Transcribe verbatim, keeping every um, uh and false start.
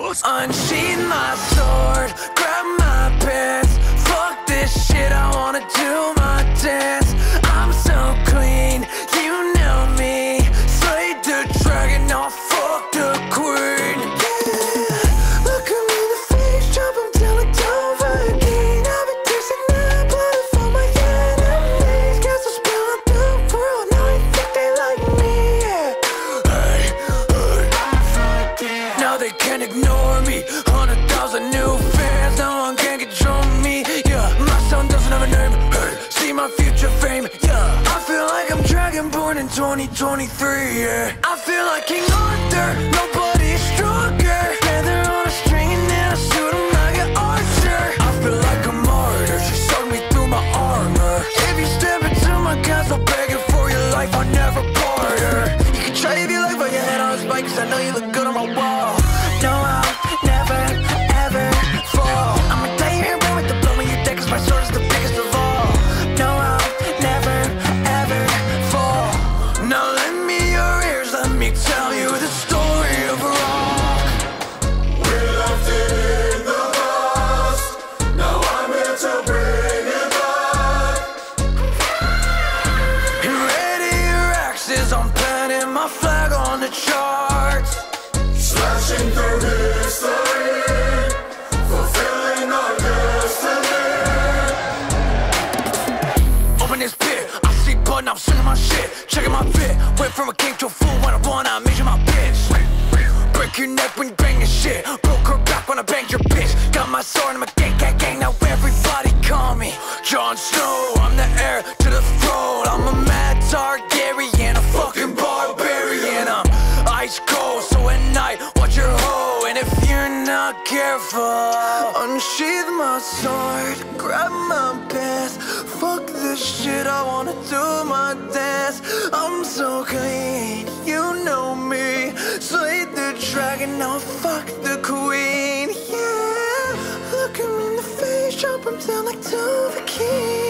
balls. Unsheath my sword, grab my pants. Fuck this shit, I wanna do my dance. I'm so clean, you know me. Slay the dragon, I'll fuck the queen. Yeah, look at me in the face, chop 'em down like Dovahkiin. I've been tasting that blood for my enemies. Guess I'll spill out the world, now I think they like me. Yeah. Hey, hey. Now they can't ignore me. Hundred thousand new fans, no one can control me. Yeah, my son doesn't have a name. Hey, see my future fame. Yeah, I feel like I'm dragonborn in twenty twenty-three. Yeah, I feel like King Arthur. Nobody's stronger. Feather on a string and then I shoot him like an archer. I feel like a martyr. She sucked me through my armor. If you step into my castle begging for your life, I'll never barter. You can try if you like, but your head on a spike, 'cause I know you look good on my wall. No, I'll never, ever fall. I'ma die here bro with the blow in your deck, 'cause my sword is the biggest of all. No, I'll never, ever fall. Now lend me your ears, let me tell you the story of rock. We left it in the past, now I'm here to bring it back. And ready your axes, I'm planting my flag on the charts. Slashing through history, fulfilling our destiny. Open this pit, I see blood and I'm singing my shit. Checking my fit, went from a king to a fool when I won, I measure my bitch. Break your neck when you bang your shit. Broke her back when I banged your bitch. Got my sword, I'm a gang, gang, gang. Now everybody call me Jon Snow. I'm the heir to the throne. I'm a mad Targaryen, a fucking barbarian. I'm ice cold, so at night watch your hoe. And if you're not careful, unsheath my sword, grab my pants. Fuck this shit, I wanna do my dance. I'm so clean, you know me. Slay the dragon, now fuck the queen. Yeah, look him in the face, chop him down like Dovahkiin.